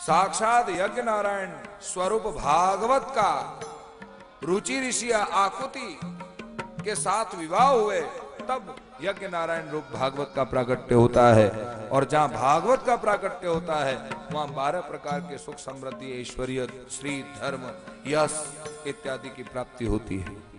साक्षात यज्ञ नारायण स्वरूप भागवत का रुचि ऋषि आकुति के साथ विवाह हुए, तब यज्ञ नारायण रूप भागवत का प्राकट्य होता है। और जहां भागवत का प्राकट्य होता है वहां 12 प्रकार के सुख समृद्धि ऐश्वर्य श्री धर्म यश इत्यादि की प्राप्ति होती है।